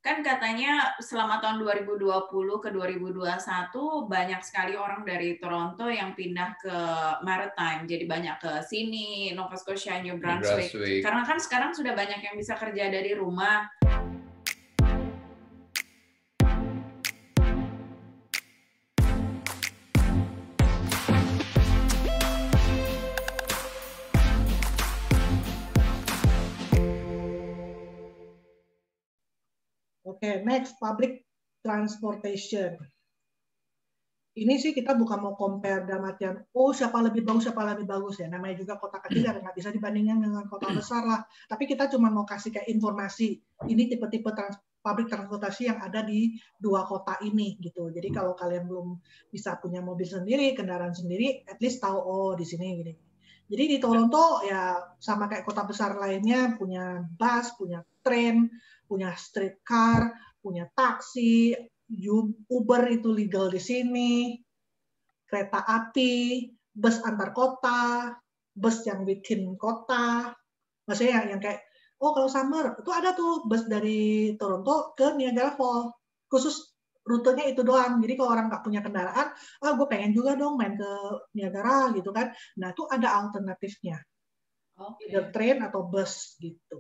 Kan katanya selama tahun 2020 ke 2021 banyak sekali orang dari Toronto yang pindah ke Maritime. Jadi banyak ke sini, Nova Scotia, New Brunswick. Karena kan sekarang sudah banyak yang bisa kerja dari rumah. Oke, next, public transportation. Ini sih kita bukan mau compare dalam artian, oh siapa lebih bagus ya. Namanya juga kota kecil ya, nggak bisa dibandingkan dengan kota besar lah. Tapi kita cuma mau kasih kayak informasi. Ini tipe-tipe public transportasi yang ada di dua kota ini gitu. Jadi kalau kalian belum bisa punya mobil sendiri, kendaraan sendiri, at least tahu oh di sini gini. Jadi di Toronto ya sama kayak kota besar lainnya, punya bus, punya tren, punya streetcar, punya taksi, Uber itu legal di sini, kereta api, bus antar kota, bus yang bikin kota, maksudnya yang kayak, oh kalau summer itu ada tuh bus dari Toronto ke Niagara Falls, khusus rutenya itu doang. Jadi kalau orang nggak punya kendaraan, gue pengen juga dong main ke Niagara gitu kan. Nah itu ada alternatifnya, either train atau bus gitu.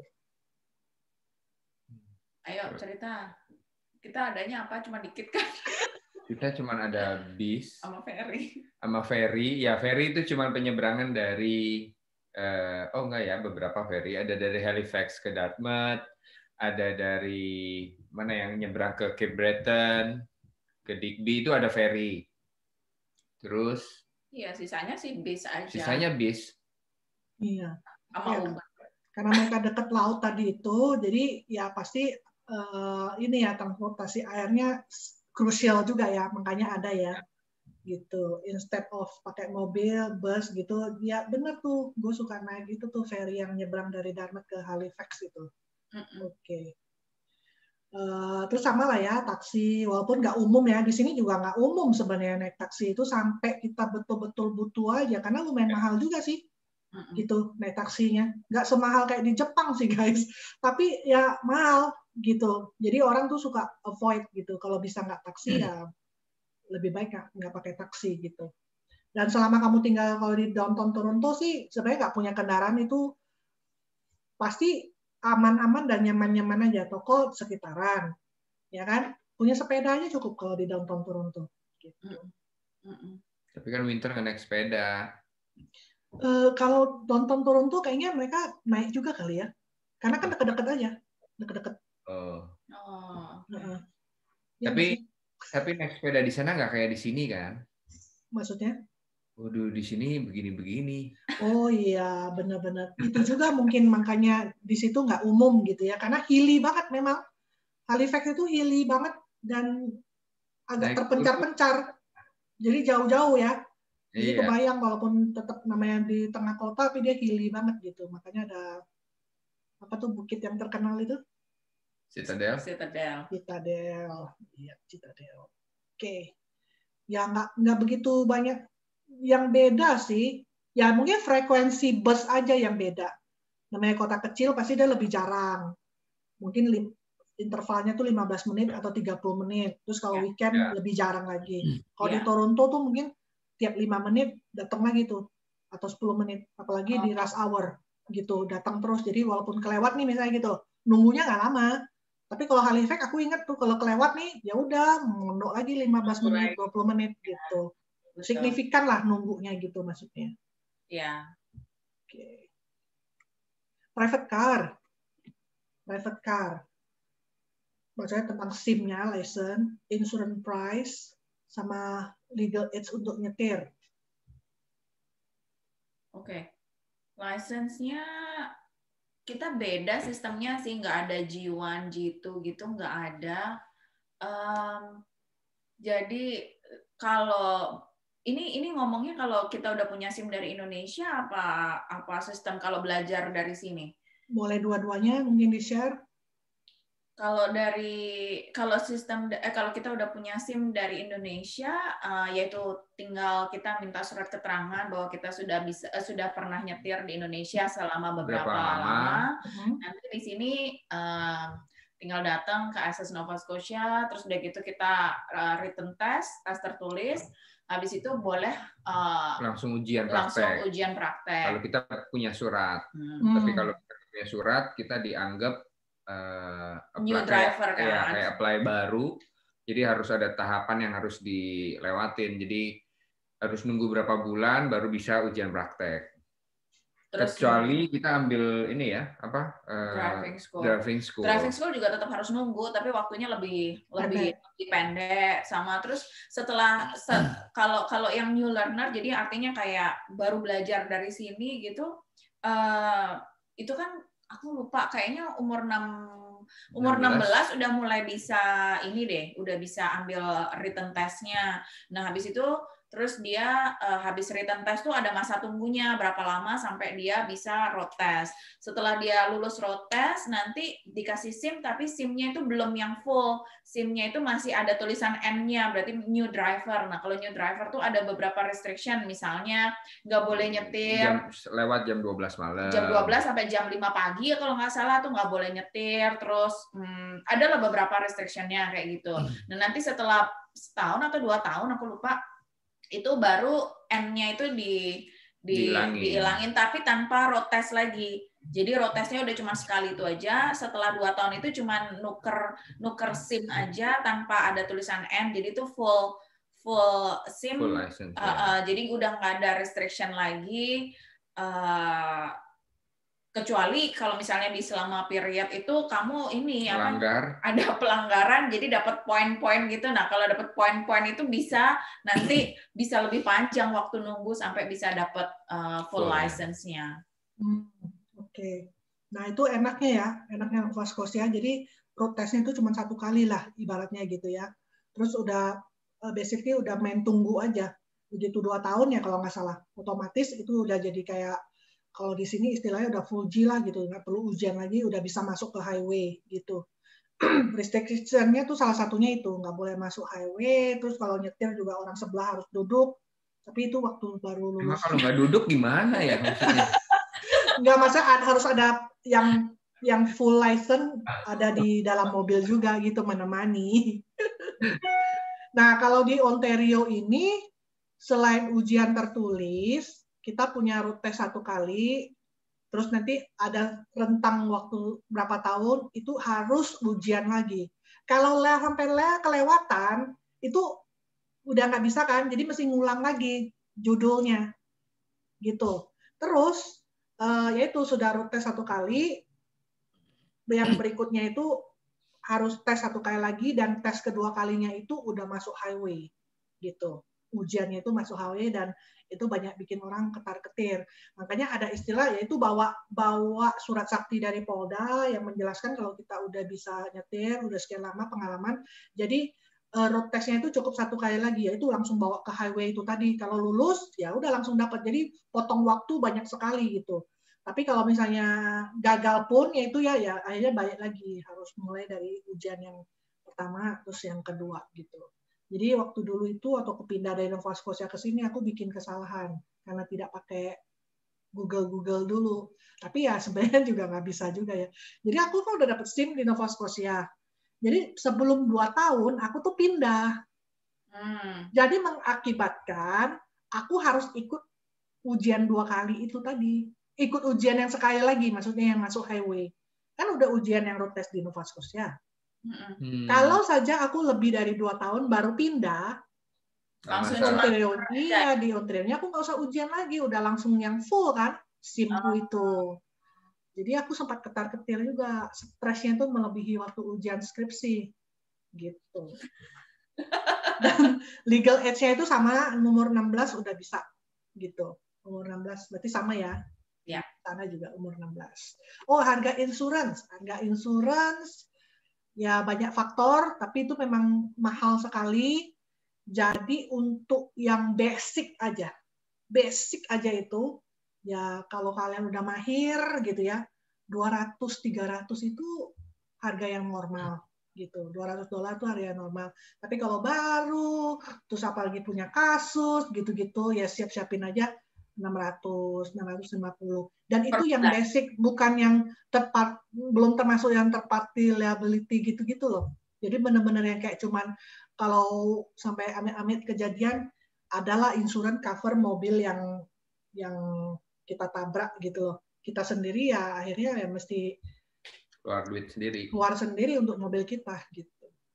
Ayo cerita. Kita adanya apa? Cuma dikit kan? Kita cuma ada bis sama ferry. Sama ferry. Ya ferry itu cuma penyeberangan dari oh enggak ya, beberapa ferry. Ada dari Halifax ke Dartmouth, ada dari mana yang nyebrang ke Cape Breton, ke Digby itu ada ferry. Terus iya, sisanya sih bis aja. Sisanya bis. Iya. Sama ya, Uber. Karena mereka dekat laut tadi itu, jadi ya pasti ini ya transportasi airnya krusial juga ya, makanya ada ya gitu. Instead of pakai mobil, bus gitu, ya bener tuh, gue suka naik itu tuh ferry yang nyebrang dari Dartmouth ke Halifax itu. Oke. Terus sama lah ya taksi, walaupun nggak umum ya, di sini juga nggak umum sebenarnya naik taksi itu sampai kita betul-betul butuh aja, karena lumayan mahal juga sih. Gitu naik taksinya, nggak semahal kayak di Jepang sih guys, tapi ya mahal gitu. Jadi orang tuh suka avoid gitu, kalau bisa nggak taksi ya lebih baik nggak pakai taksi gitu. Dan selama kamu tinggal kalau di downtown Toronto sih sebenarnya nggak punya kendaraan itu pasti aman-aman dan nyaman-nyaman aja, toko sekitaran ya kan, punya sepeda aja cukup kalau di downtown Toronto gitu. Tapi kan winter nggak naik sepeda. Kalau downtown Toronto kayaknya mereka naik juga kali ya, karena kan deket-deket aja, deket-deket. Ya, tapi naik sepeda di sana nggak kayak di sini kan? Maksudnya? Waduh, di sini begini-begini. Oh iya, benar-benar. Itu juga mungkin makanya di situ nggak umum gitu ya, karena hilly banget memang. Halifax itu hilly banget dan agak terpencar-pencar. Jadi jauh-jauh ya. Jadi kebayang walaupun tetap namanya di tengah kota, tapi dia hilly banget gitu. Makanya ada apa tuh bukit yang terkenal itu? Citadel. Iya, Citadel. Oke. Ya nggak begitu banyak yang beda sih. Ya mungkin frekuensi bus aja yang beda. Namanya kota kecil pasti dia lebih jarang. Mungkin intervalnya tuh 15 menit atau 30 menit. Terus kalau weekend lebih jarang lagi. Kalau di Toronto tuh mungkin tiap 5 menit datang lagi tuh. Atau 10 menit. Apalagi di rush hour gitu. Datang terus. Jadi walaupun kelewat nih misalnya gitu. Nunggunya nggak lama. Tapi kalau Halifax aku ingat tuh kalau kelewat nih ya udah mondok lagi 15 menit, 20 menit gitu. Signifikan lah nunggunya gitu maksudnya. Iya. Oke. Private car. Maksudnya tentang SIM-nya, license, insurance price, sama legal age untuk nyetir. Oke. License-nya kita beda sistemnya sih, nggak ada G1, G2 gitu, nggak ada. Jadi kalau ini ngomongnya kalau kita udah punya SIM dari Indonesia apa sistem kalau belajar dari sini? Boleh dua-duanya mungkin di-share. Kalau sistem kalau kita udah punya SIM dari Indonesia, yaitu tinggal kita minta surat keterangan bahwa kita sudah pernah nyetir di Indonesia selama beberapa lama. Nanti di sini tinggal datang ke Access Nova Scotia, terus udah gitu kita written test tertulis, habis itu boleh langsung ujian praktek. Kalau kita punya surat, tapi kalau kita punya surat kita dianggap new driver kan? Ya, kayak apply baru, jadi harus ada tahapan yang harus dilewatin. Jadi harus nunggu berapa bulan baru bisa ujian praktek. Terus, kecuali kita ambil ini ya, driving school. Driving school juga tetap harus nunggu, tapi waktunya lebih pendek sama. Terus kalau yang new learner, jadi artinya kayak baru belajar dari sini gitu, itu kan aku lupa kayaknya umur 16 udah mulai bisa ini deh, udah bisa ambil written test-nya. Nah, habis itu terus dia habis written test tuh ada masa tunggunya berapa lama sampai dia bisa road test. Setelah dia lulus road test, nanti dikasih SIM, tapi SIM-nya itu belum yang full. SIM-nya itu masih ada tulisan N-nya, berarti new driver. Nah, kalau new driver tuh ada beberapa restriction, misalnya nggak boleh nyetir lewat jam 12 malam. Jam 12 sampai jam 5 pagi ya kalau nggak salah tuh nggak boleh nyetir. Terus adalah beberapa restriction-nya kayak gitu. Nah, nanti setelah setahun atau 2 tahun, aku lupa, itu baru N-nya itu diilangin, tapi tanpa road test lagi. Jadi road testnya udah cuma sekali itu aja. Setelah 2 tahun itu cuma nuker SIM aja tanpa ada tulisan N. Jadi itu full SIM. Full license, jadi udah nggak ada restriction lagi. Kecuali kalau misalnya di selama period itu kamu ini ada pelanggaran, jadi dapat poin-poin gitu. Nah, kalau dapat poin-poin itu nanti bisa lebih panjang waktu nunggu sampai bisa dapat full license-nya. Oke. Nah, itu enaknya Nova Scotia. Jadi road test-nya itu cuma 1 kali lah ibaratnya gitu ya. Terus udah basically udah main tunggu aja. Begitu 2 tahun ya kalau nggak salah. Otomatis itu udah jadi kayak, kalau di sini istilahnya udah full G lah gitu, nggak perlu ujian lagi, udah bisa masuk ke highway gitu. Restriction-nya tuh salah satunya itu, nggak boleh masuk highway, terus kalau nyetir juga orang sebelah harus duduk, tapi itu waktu baru lulus. Kalau nggak duduk gimana ya maksudnya? Nggak, maksudnya harus ada yang full license ada di dalam mobil juga gitu, menemani. Nah, kalau di Ontario ini, selain ujian tertulis, kita punya road test 1 kali, terus nanti ada rentang waktu berapa tahun, itu harus ujian lagi. Kalau sampai kelewatan, itu udah nggak bisa kan, jadi mesti ngulang lagi judulnya. Gitu. Terus, yaitu sudah road test 1 kali, yang berikutnya itu harus tes 1 kali lagi, dan tes kedua kalinya itu udah masuk highway. Gitu. Ujiannya itu masuk highway, dan itu banyak bikin orang ketar-ketir. Makanya ada istilah, yaitu bawa surat sakti dari Polda yang menjelaskan kalau kita udah bisa nyetir, udah sekian lama pengalaman. Jadi road test-nya itu cukup 1 kali lagi, yaitu langsung bawa ke highway itu tadi. Kalau lulus, ya udah langsung dapat. Jadi potong waktu banyak sekali gitu. Tapi kalau misalnya gagal pun, ya itu ya akhirnya balik lagi. Harus mulai dari ujian yang pertama, terus yang kedua gitu. Jadi waktu dulu itu, waktu aku pindah dari Nova Scotia ke sini, aku bikin kesalahan karena tidak pakai Google dulu. Tapi ya sebenarnya juga nggak bisa juga ya. Jadi aku kan udah dapet SIM di Nova Scotia. Jadi sebelum 2 tahun, aku tuh pindah. Jadi mengakibatkan aku harus ikut ujian 2 kali itu tadi. Ikut ujian yang sekali lagi, maksudnya yang masuk highway. Kan udah ujian yang road test di Nova Scotia. Kalau saja aku lebih dari 2 tahun baru pindah, langsung di Ontario aku nggak usah ujian lagi, udah langsung yang full kan SIM-ku itu. Jadi aku sempat ketar-ketir juga, stresnya itu melebihi waktu ujian skripsi gitu. Dan legal age-nya itu sama, umur 16 udah bisa gitu. Umur 16 berarti sama ya? Ya. Sana juga umur 16. Oh, harga insurance ya banyak faktor, tapi itu memang mahal sekali. Jadi untuk yang basic aja itu, ya kalau kalian udah mahir gitu ya, 200-300 itu harga yang normal gitu. $200 itu harga yang normal. Tapi kalau baru, terus apalagi punya kasus gitu-gitu, ya siap-siapin aja 600, 650. Dan itu yang basic, bukan yang belum termasuk yang third party liability gitu-gitu loh. Jadi benar-benar yang kayak cuman kalau sampai amit-amit kejadian adalah insurance cover mobil yang kita tabrak gitu loh. Kita sendiri ya akhirnya ya mesti keluar duit sendiri. Keluar sendiri untuk mobil kita gitu.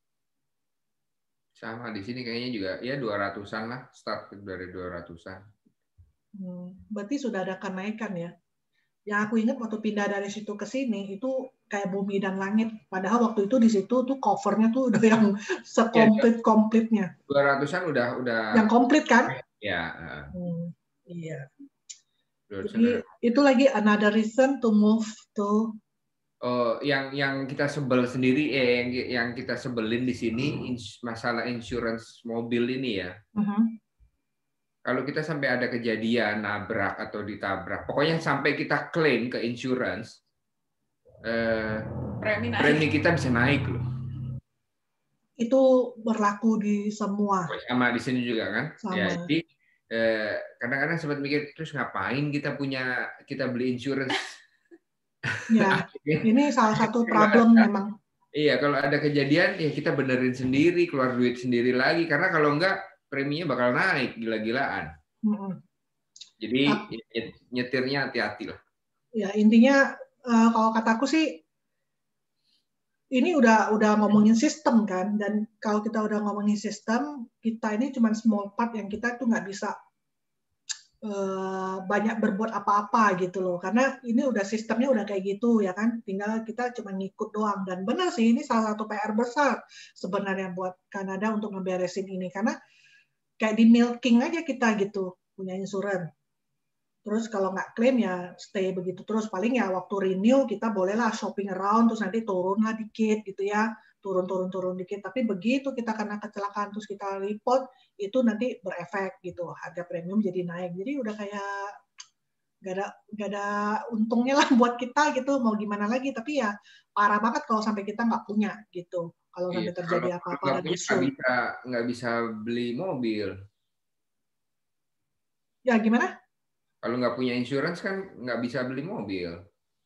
Sama di sini kayaknya juga ya 200-an lah, start dari 200-an. Berarti sudah ada kenaikan ya. Yang aku ingat waktu pindah dari situ ke sini itu kayak bumi dan langit. Padahal waktu itu di situ tuh covernya tuh udah yang sekomplit-komplitnya. 200-an udah yang komplit kan? Ya. Iya. Jadi itu lagi another reason to move to yang kita sebel sendiri yang kita sebelin di sini masalah insurance mobil ini ya. Kalau kita sampai ada kejadian nabrak atau ditabrak, pokoknya sampai kita klaim ke insurance, premi kita bisa naik loh. Itu berlaku di semua. Sama di sini juga kan? Sama. Ya, jadi kadang-kadang sempat mikir terus ngapain kita beli insurance? Ya, ini salah satu problem memang. Iya, kalau ada kejadian ya kita benerin sendiri, keluar duit sendiri lagi. Karena kalau enggak preminya bakal naik gila-gilaan. Jadi nyetirnya hati-hati lah. Ya intinya kalau kataku sih ini udah ngomongin sistem kan, dan kalau kita udah ngomongin sistem, kita ini cuma small part yang kita tuh nggak bisa banyak berbuat apa-apa gitu loh, karena ini udah sistemnya udah kayak gitu ya kan, tinggal kita cuma ngikut doang. Dan benar sih ini salah satu PR besar sebenarnya buat Kanada untuk ngeberesin ini, karena kayak di milking aja kita gitu punya insurance, terus kalau nggak klaim ya stay begitu terus, paling ya waktu renew kita bolehlah shopping around terus nanti turun lah dikit gitu ya, turun dikit, tapi begitu kita kena kecelakaan terus kita report itu nanti berefek gitu, harga premium jadi naik. Jadi udah kayak gak ada untungnya lah buat kita gitu, mau gimana lagi. Tapi ya parah banget kalau sampai kita nggak punya gitu, kalau sampai terjadi apa-apa dan isu nggak bisa beli mobil ya gimana. Kalau nggak punya insurance kan nggak bisa beli mobil.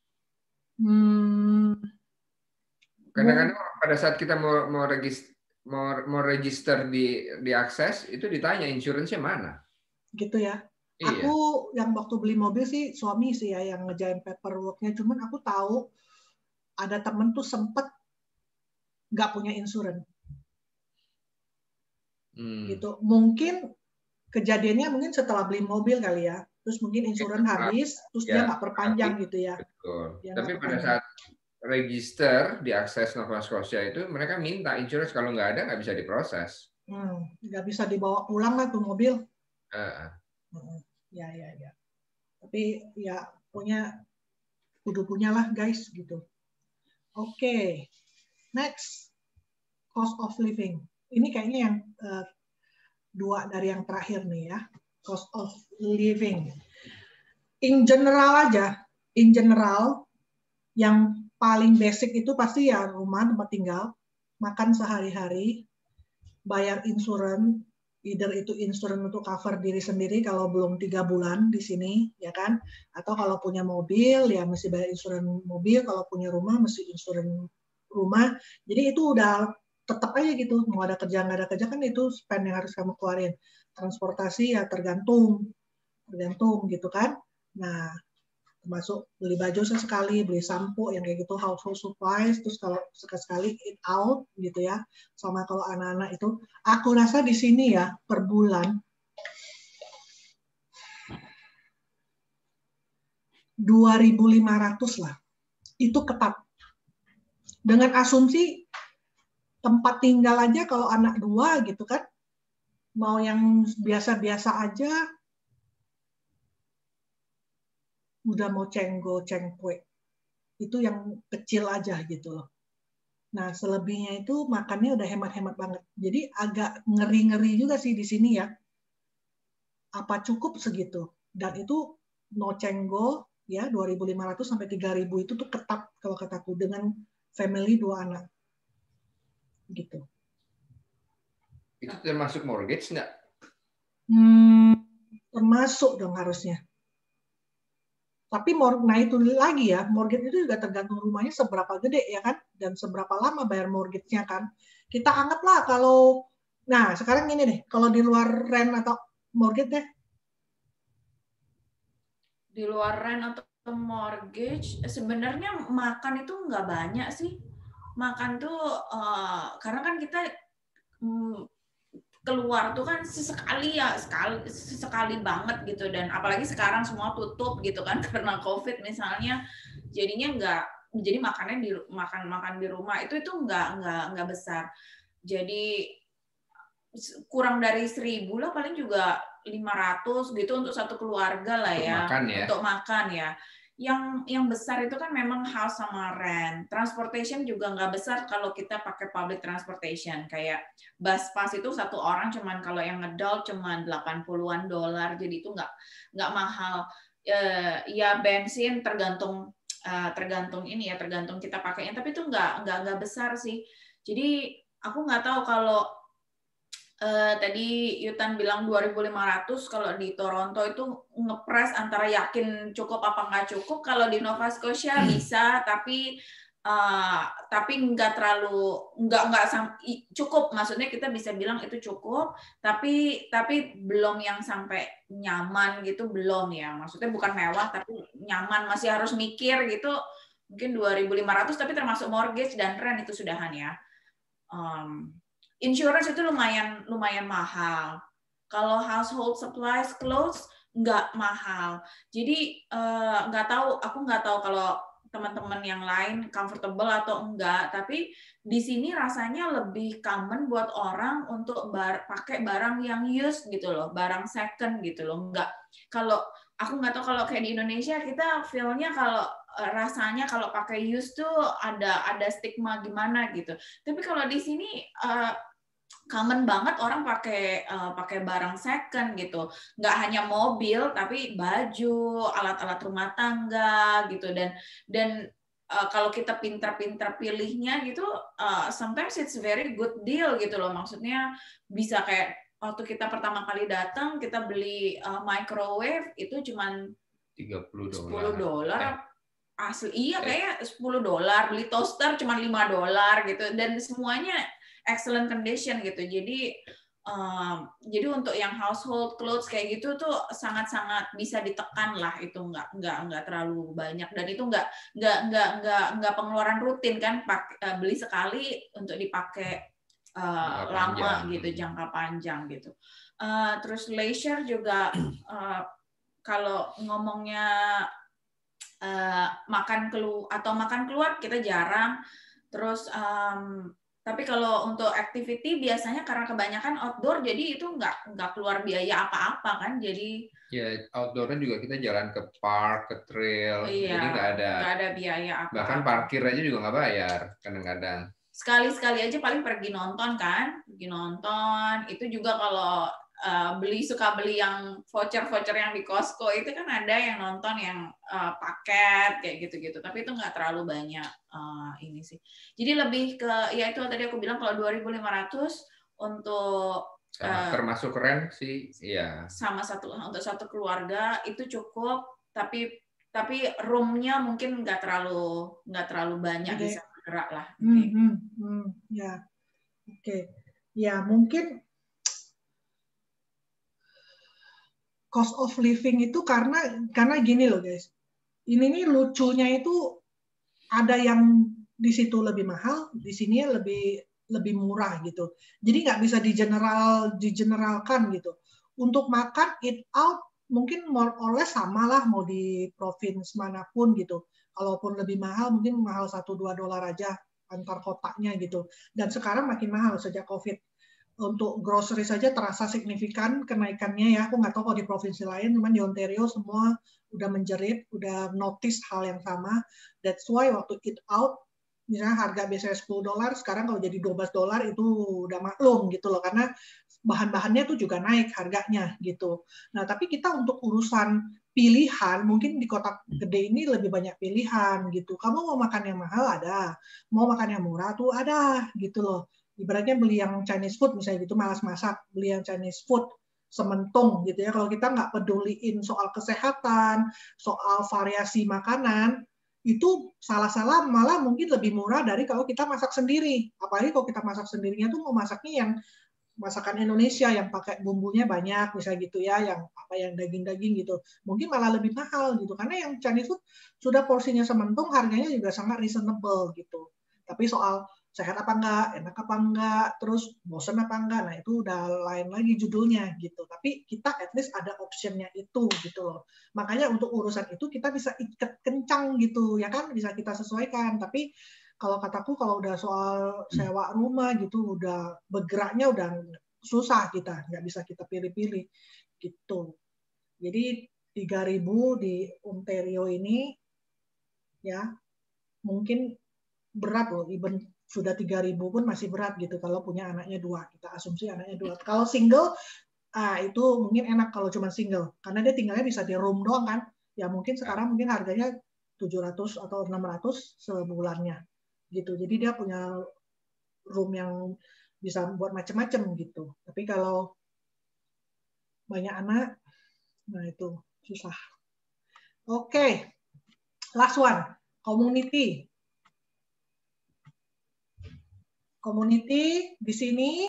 Kadang-kadang pada saat kita mau register di akses itu ditanya insurance-nya mana. Gitu ya. Iya. Aku yang waktu beli mobil sih suami sih ya yang ngejain paperwork-nya. Cuman aku tahu ada temen tuh sempet nggak punya insurance. Gitu. Mungkin kejadiannya mungkin setelah beli mobil kali ya. Terus mungkin insurance habis, terus dia nggak perpanjang gitu ya. Betul. Tapi pada saat register di akses Nova Scotia itu mereka minta insurance, kalau nggak ada nggak bisa diproses. Nggak bisa dibawa pulang lah tuh mobil. Ya. Tapi ya kudu punya lah guys gitu. Oke. Next, cost of living. Ini kayaknya yang dua dari yang terakhir nih ya. Cost of living. In general yang paling basic itu pasti ya rumah, tempat tinggal, makan sehari-hari, bayar insurance, either itu insurance untuk cover diri sendiri kalau belum 3 bulan di sini, ya kan? Atau kalau punya mobil, ya mesti bayar insurance mobil, kalau punya rumah mesti insurance rumah. Jadi itu udah tetap aja gitu, mau ada kerja nggak ada kerja kan itu spend yang harus kamu keluarin. Transportasi ya tergantung gitu kan. Nah, termasuk beli baju sesekali, beli sampo yang kayak gitu, household supplies, terus kalau sekali eat out gitu ya, sama kalau anak-anak itu, aku rasa di sini ya per bulan 2.500 lah, itu ketat. Dengan asumsi tempat tinggal aja kalau anak 2 gitu kan, mau yang biasa-biasa aja, udah mau cengkue itu yang kecil aja gitu loh. Nah selebihnya itu makannya udah hemat-hemat banget. Jadi agak ngeri-ngeri juga sih di sini ya. Apa cukup segitu? Dan itu no cenggo ya 2.500 sampai 3.000 itu tuh ketat kalau kataku dengan family 2 anak. Gitu. Itu termasuk mortgage nggak? masuk dong harusnya. Tapi nah itu lagi ya, mortgage itu juga tergantung rumahnya seberapa gede ya kan, dan seberapa lama bayar mortgage-nya kan. Kita anggaplah kalau, nah sekarang ini deh, kalau di luar rent atau mortgage deh. Di luar rent atau mortgage, sebenarnya makan itu nggak banyak sih. Makan tuh, karena kan kita keluar tuh kan sesekali ya, sesekali banget gitu, dan apalagi sekarang semua tutup gitu kan karena COVID misalnya, jadinya nggak, jadi makannya makan di rumah itu nggak besar. Jadi kurang dari 1.000 lah, paling juga 500 gitu untuk satu keluarga lah ya. Untuk makan ya. Yang besar itu kan memang house sama rent. Transportation juga nggak besar kalau kita pakai public transportation. Kayak bus pass itu satu orang cuman, kalau yang adult cuman $80-an. Jadi itu nggak mahal. Ya bensin tergantung ini ya, tergantung kita pakainya. Tapi itu nggak besar sih. Jadi aku nggak tahu kalau tadi Yutan bilang 2.500, kalau di Toronto itu ngepres antara yakin cukup apa nggak cukup. Kalau di Nova Scotia bisa, tapi nggak terlalu, nggak cukup. Maksudnya kita bisa bilang itu cukup, tapi belum yang sampai nyaman gitu, belum ya. Maksudnya bukan mewah, tapi nyaman, masih harus mikir gitu. Mungkin 2.500, tapi termasuk mortgage dan rent itu sudahan ya. Insurance itu lumayan mahal. Kalau household supplies, clothes nggak mahal. Jadi aku nggak tahu kalau teman-teman yang lain comfortable atau enggak. Tapi di sini rasanya lebih common buat orang untuk pakai barang yang used gitu loh, barang second gitu loh. Kalau aku nggak tahu kalau kayak di Indonesia, kita feel-nya kalau rasanya kalau pakai used tuh ada stigma gimana gitu. Tapi kalau di sini common banget orang pakai barang second gitu, nggak hanya mobil tapi baju, alat-alat rumah tangga gitu, dan kalau kita pintar-pintar pilihnya gitu, sometimes it's very good deal gitu loh. Maksudnya bisa kayak waktu kita pertama kali datang, kita beli microwave itu cuman $10. Asli iya, kayak $10. Beli toaster cuma $5 gitu, dan semuanya excellent condition gitu. Jadi untuk yang household clothes kayak gitu tuh sangat-sangat bisa ditekan lah, itu nggak terlalu banyak, dan itu nggak pengeluaran rutin kan, beli sekali untuk dipakai lama gitu, jangka panjang gitu. Terus leisure juga kalau ngomongnya makan keluar kita jarang. Terus tapi kalau untuk activity biasanya karena kebanyakan outdoor, jadi itu nggak keluar biaya apa-apa kan. Jadi ya outdoornya juga kita jalan ke park, ke trail, iya, jadi nggak ada biaya apa-apa. Bahkan parkir aja juga nggak bayar kadang-kadang. Sekali-sekali aja paling pergi nonton kan, itu juga kalau suka beli yang voucher yang di Costco itu kan, ada yang nonton yang paket kayak gitu-gitu, tapi itu nggak terlalu banyak ini sih. Jadi lebih ke, ya itu tadi aku bilang kalau 2.500 untuk termasuk rent sih, iya. Untuk satu keluarga itu cukup, tapi room-nya mungkin nggak terlalu banyak, bisa bergerak lah. Ya, oke. Ya mungkin cost of living itu karena gini loh guys, ini nih lucunya itu ada yang di situ lebih mahal, di sini lebih murah gitu. Jadi nggak bisa digeneralkan gitu. Untuk makan eat out mungkin more or less sama lah, mau di provinsi manapun gitu. Kalaupun lebih mahal, mungkin mahal $1-2 aja antar kotanya gitu. Dan sekarang makin mahal sejak COVID. Untuk grocery saja terasa signifikan kenaikannya ya. Aku nggak tahu kalau di provinsi lain, cuman di Ontario semua udah menjerit, udah notice hal yang sama. That's why waktu eat out, misalnya harga biasanya $10, sekarang kalau jadi $12 itu udah maklum gitu loh, karena bahan-bahannya tuh juga naik harganya gitu. Nah tapi kita untuk urusan pilihan, mungkin di kota gede ini lebih banyak pilihan gitu. Kamu mau makan yang mahal ada, mau makan yang murah tuh ada gitu loh. Ibaratnya beli yang Chinese food misalnya gitu, malas masak, beli yang Chinese food sementung gitu ya. Kalau kita nggak peduliin soal kesehatan, soal variasi makanan, itu salah-salah malah mungkin lebih murah dari kalau kita masak sendiri. Apalagi kalau kita masak sendirinya tuh mau masaknya yang masakan Indonesia yang pakai bumbunya banyak misalnya gitu ya, yang apa yang daging-daging gitu. Mungkin malah lebih mahal gitu. Karena yang Chinese food sudah porsinya sementung, harganya juga sangat reasonable gitu. Tapi soal sehat apa enggak, enak apa enggak, terus bosan apa enggak, nah itu udah lain lagi judulnya gitu. Tapi kita at least ada optionnya itu gitu loh. Makanya untuk urusan itu kita bisa ikat kencang gitu ya kan, bisa kita sesuaikan. Tapi kalau kataku kalau udah soal sewa rumah gitu, udah bergeraknya udah susah kita, nggak bisa kita pilih-pilih gitu. Jadi 3.000 di Ontario ini ya mungkin berat loh, even sudah 3.000 pun masih berat gitu kalau punya anaknya 2. Kita asumsi anaknya 2. Kalau single, itu mungkin enak kalau cuma single. Karena dia tinggalnya bisa di room doang kan. Ya mungkin sekarang mungkin harganya 700 atau 600 sebulannya. Gitu. Jadi dia punya room yang bisa buat macam-macam gitu. Tapi kalau banyak anak, nah itu susah. Oke. Last one. Community. Community di sini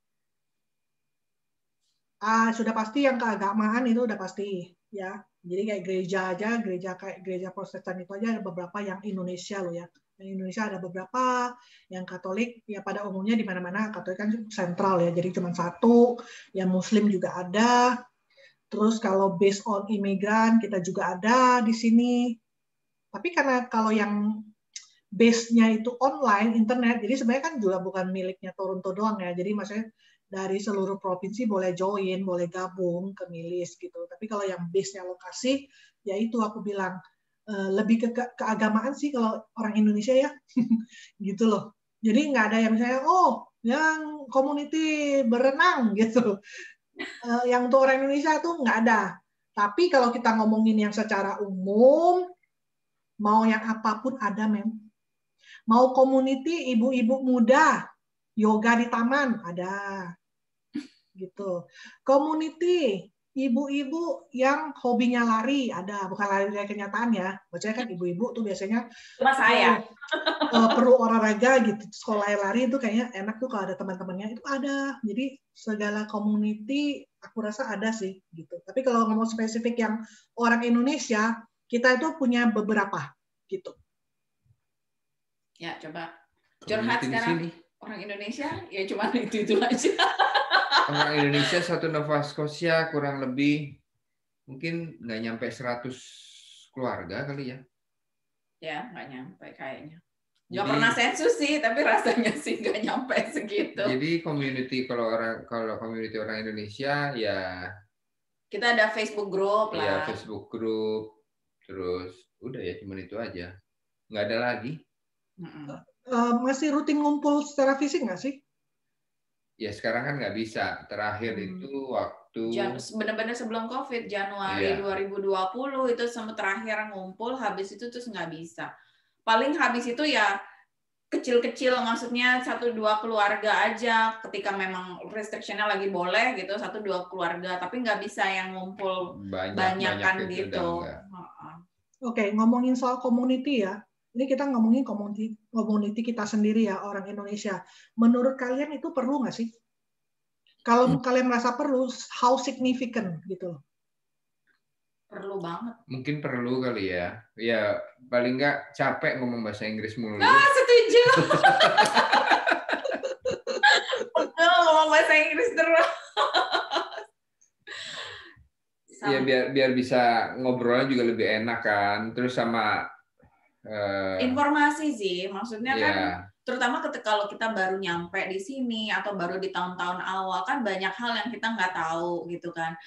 sudah pasti yang keagamaan itu udah pasti ya. Jadi kayak gereja aja, kayak gereja Protestan itu aja ada beberapa yang Indonesia loh ya. Yang Indonesia ada beberapa, yang Katolik ya pada umumnya di mana-mana Katolik kan sentral ya. Jadi cuma satu, yang Muslim juga ada. Terus kalau based on imigran kita juga ada di sini. Tapi karena kalau yang base-nya itu online, internet, jadi sebenarnya kan juga bukan miliknya Toronto doang ya, jadi maksudnya dari seluruh provinsi boleh join, boleh gabung ke Milis gitu. Tapi kalau yang base-nya lokasi, ya itu aku bilang, lebih ke keagamaan sih kalau orang Indonesia ya, gitu loh. Jadi nggak ada yang misalnya, oh yang community berenang gitu. Yang untuk orang Indonesia tuh nggak ada. Tapi kalau kita ngomongin yang secara umum, mau yang apapun ada, Mem. Mau community ibu-ibu muda, yoga di taman, ada. Gitu. Community ibu-ibu yang hobinya lari, ada. Bukan lari dari kenyataan ya. Maksudnya kan ibu-ibu tuh biasanya saya perlu olahraga gitu. Sekolah lari itu kayaknya enak tuh kalau ada teman-temannya, itu ada. Jadi segala community aku rasa ada sih. Gitu. Tapi kalau ngomong spesifik yang orang Indonesia, kita itu punya beberapa. Gitu. Ya, coba curhat sekarang. Orang Indonesia, ya cuma itu aja. Orang Indonesia satu Nova Scotia kurang lebih mungkin nggak nyampe 100 keluarga kali ya. Ya, nggak nyampe kayaknya. Nggak pernah sensus sih, tapi rasanya sih nggak nyampe segitu. Jadi kalau community orang Indonesia ya kita ada Facebook group lah. Iya, Facebook group. Terus udah ya cuman itu aja. Nggak ada lagi. Masih rutin ngumpul secara fisik nggak sih? Ya sekarang kan nggak bisa. Terakhir itu waktu benar-benar sebelum COVID, Januari 2020 itu sempat terakhir ngumpul, habis itu terus nggak bisa. Paling habis itu ya kecil-kecil, maksudnya 1-2 keluarga aja ketika memang restriction-nya lagi boleh gitu, 1-2 keluarga, tapi nggak bisa yang ngumpul banyakan gitu. Oke, ngomongin soal community ya. Ini kita ngomongin community kita sendiri ya, orang Indonesia. Menurut kalian itu perlu nggak sih? Kalau kalian merasa perlu, how significant gitu? Perlu banget. Mungkin perlu kali ya. Ya paling nggak capek ngomong bahasa Inggris mulu. Setuju. Betul, ngomong bahasa Inggris terus. Ya biar bisa ngobrolnya juga lebih enak kan. Terus sama informasi sih, maksudnya kan terutama kalau kita baru nyampe di sini atau baru di tahun-tahun awal kan banyak hal yang kita nggak tahu gitu kan.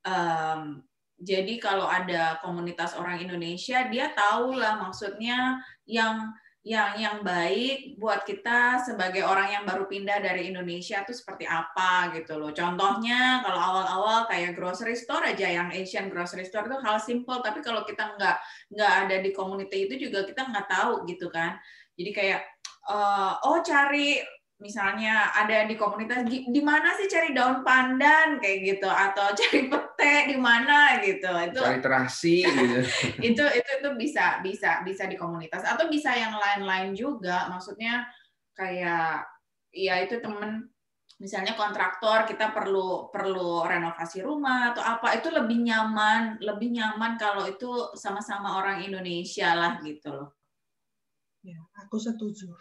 Jadi kalau ada komunitas orang Indonesia, dia tahu lah maksudnya yang baik buat kita sebagai orang yang baru pindah dari Indonesia itu seperti apa gitu loh. Contohnya kalau awal-awal kayak grocery store aja, yang Asian grocery store itu hal simple, tapi kalau kita nggak ada di community itu juga kita nggak tahu gitu kan. Jadi kayak cari misalnya ada di komunitas di mana sih cari daun pandan kayak gitu, atau cari pete di mana gitu, itu cari terasi gitu. itu bisa di komunitas, atau bisa yang lain-lain juga. Maksudnya kayak ya itu temen misalnya kontraktor, kita perlu renovasi rumah atau apa, itu lebih nyaman kalau itu sama-sama orang Indonesia lah gitu loh. Ya, aku setuju.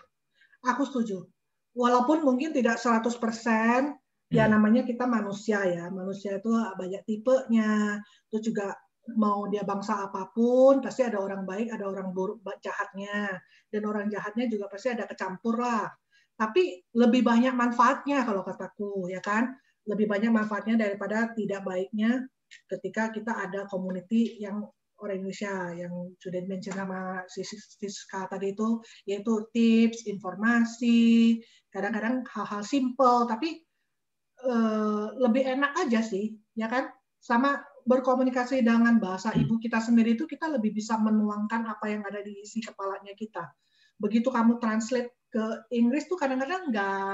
Walaupun mungkin tidak 100%, ya namanya kita manusia ya. Manusia itu banyak tipenya. Itu juga mau dia bangsa apapun, pasti ada orang baik, ada orang buruk jahatnya. Dan orang jahatnya juga pasti ada kecampur lah. Tapi lebih banyak manfaatnya kalau kataku, ya kan? Lebih banyak manfaatnya daripada tidak baiknya ketika kita ada community yang orang Indonesia yang sudah di-mention sama Siska tadi itu, yaitu tips, informasi, kadang-kadang hal-hal simple, tapi lebih enak aja sih, ya kan? Sama berkomunikasi dengan bahasa ibu kita sendiri itu kita lebih bisa menuangkan apa yang ada di isi kepalanya kita. Begitu kamu translate ke Inggris tuh kadang-kadang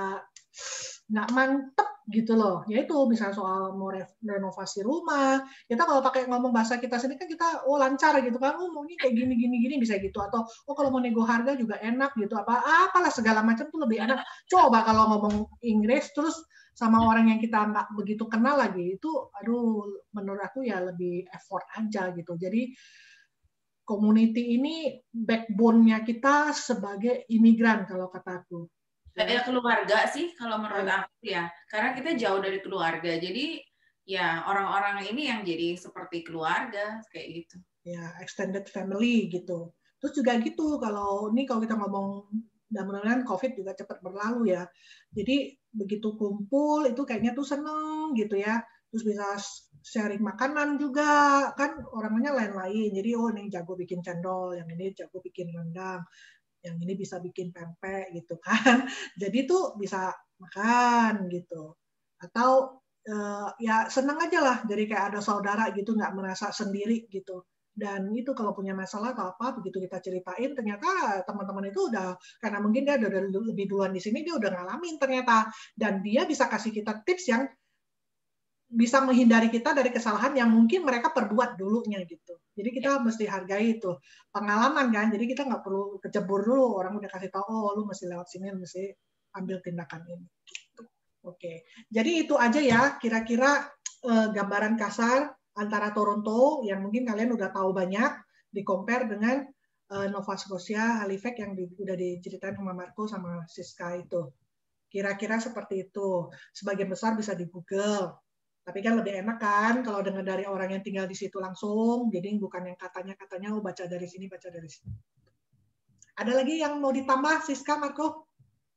nggak mantep gitu loh. Yaitu misalnya soal mau renovasi rumah, kita kalau pakai ngomong bahasa kita sendiri kan kita lancar gitu kan, maunya kayak gini bisa gitu, atau kalau mau nego harga juga enak gitu, apalah segala macam tuh lebih enak. Coba kalau ngomong Inggris terus sama orang yang kita nggak begitu kenal lagi, itu aduh menurut aku ya lebih effort aja gitu. Jadi community ini backbone-nya kita sebagai imigran kalau kataku. Kayak keluarga sih kalau menurut aku ya, karena kita jauh dari keluarga, jadi ya orang-orang ini yang jadi seperti keluarga kayak gitu. Ya, extended family gitu. Terus juga gitu kalau kita ngomong, dan mudah-mudahan COVID juga cepat berlalu ya. Jadi begitu kumpul itu kayaknya tuh seneng gitu ya. Terus bisa sharing makanan juga, kan orangnya lain-lain. Jadi ini jago bikin cendol, yang ini jago bikin rendang, yang ini bisa bikin pempek gitu kan. Jadi tuh bisa makan gitu. Atau ya senang aja lah, jadi kayak ada saudara gitu, nggak merasa sendiri gitu. Dan itu kalau punya masalah atau apa, begitu kita ceritain, ternyata teman-teman itu udah, karena mungkin dia udah lebih duluan di sini, dia udah ngalamin ternyata. Dan dia bisa kasih kita tips yang bisa menghindari kita dari kesalahan yang mungkin mereka perbuat dulunya gitu. Jadi kita mesti hargai itu pengalaman kan. Jadi kita nggak perlu kecebur dulu, orang udah kasih tahu, lu mesti lewat sini, lu mesti ambil tindakan ini. Gitu. Oke, jadi itu aja ya kira-kira gambaran kasar antara Toronto yang mungkin kalian udah tahu banyak, di-compare dengan Nova Scotia, Halifax yang udah diceritain sama Marco sama Siska itu. Kira-kira seperti itu. Sebagian besar bisa di Google. Tapi kan lebih enak kan kalau dengar dari orang yang tinggal di situ langsung, jadi bukan yang katanya baca dari sini, baca dari sini. Ada lagi yang mau ditambah, Siska, Marco?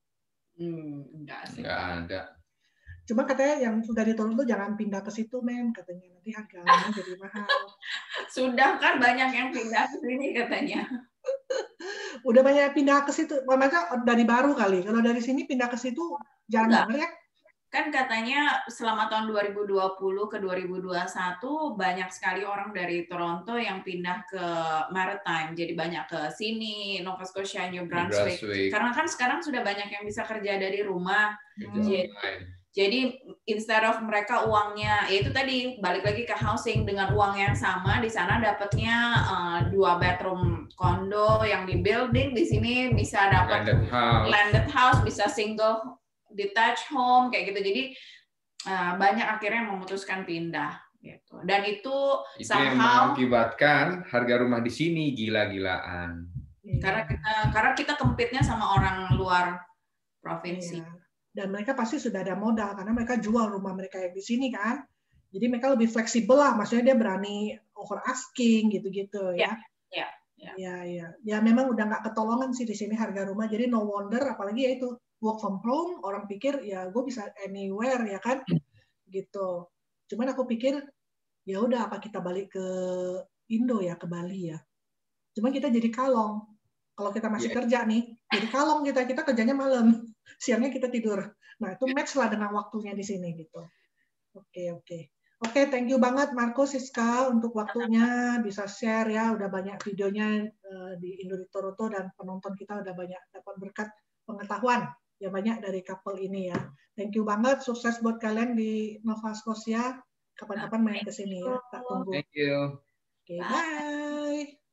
Enggak sih. Enggak ada. Cuma katanya yang sudah di Toronto jangan pindah ke situ, men, katanya nanti harganya jadi mahal. Sudah kan banyak yang pindah ke sini katanya. Udah banyak pindah ke situ, maksudnya dari baru kali. Kalau dari sini pindah ke situ jarang banget ya. Kan katanya selama tahun 2020 ke 2021 banyak sekali orang dari Toronto yang pindah ke Maritime. Jadi banyak ke sini, Nova Scotia, New Brunswick. Karena kan sekarang sudah banyak yang bisa kerja dari rumah. Jadi instead of mereka uangnya, yaitu tadi balik lagi ke housing, dengan uang yang sama di sana dapatnya 2 bedroom condo yang di building, di sini bisa dapat landed house, bisa single detached home kayak gitu. Jadi banyak akhirnya yang memutuskan pindah gitu. Dan itu yang mengakibatkan harga rumah di sini gila-gilaan. Karena kita compete-nya sama orang luar provinsi. Iya. Dan mereka pasti sudah ada modal karena mereka jual rumah mereka yang di sini kan. Jadi mereka lebih fleksibel lah, maksudnya dia berani over asking gitu-gitu ya. Ya memang udah nggak ketolongan sih di sini harga rumah. Jadi no wonder, apalagi ya itu work from home, orang pikir ya gue bisa anywhere ya kan, gitu. Cuman aku pikir ya udah apa kita balik ke Indo ya, ke Bali ya. Cuman kita jadi kalong. Kalau kita masih kerja nih, jadi kalong kita kerjanya malam, siangnya kita tidur. Nah itu match lah dengan waktunya di sini gitu. Oke, thank you banget Marco, Siska untuk waktunya, bisa share ya, udah banyak videonya di Indo di Toronto dan penonton kita udah banyak dapat berkat pengetahuan. ya banyak dari couple ini ya. Thank you banget, sukses buat kalian di Nova Scotia. Kapan-kapan main ke sini ya, tak tunggu. Thank you. Oke, bye.